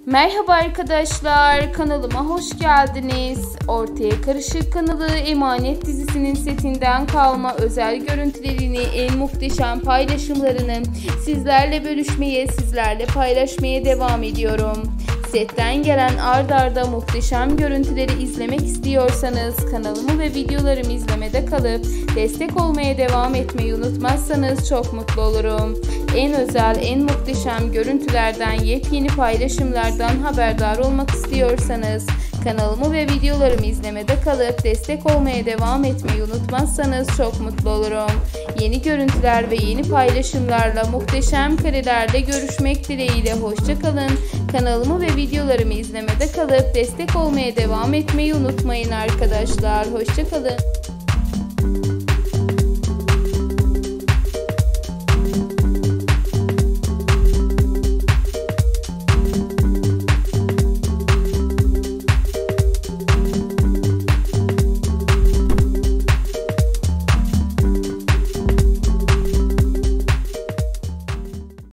Merhaba arkadaşlar, kanalıma hoş geldiniz. Ortaya Karışık kanalı Emanet dizisinin setinden kalma özel görüntülerini, en muhteşem paylaşımlarını sizlerle bölüşmeye, sizlerle paylaşmaya devam ediyorum. Setten gelen ard arda muhteşem görüntüleri izlemek istiyorsanız kanalımı ve videolarımı izlemede kalıp destek olmaya devam etmeyi unutmazsanız çok mutlu olurum. En özel, en muhteşem görüntülerden, yepyeni paylaşımlardan haberdar olmak istiyorsanız kanalımı ve videolarımı izlemede kalıp destek olmaya devam etmeyi unutmazsanız çok mutlu olurum. Yeni görüntüler ve yeni paylaşımlarla, muhteşem karelerle görüşmek dileğiyle hoşça kalın. Kanalımı ve videolarımı izlemede kalıp destek olmaya devam etmeyi unutmayın arkadaşlar. Hoşça kalın.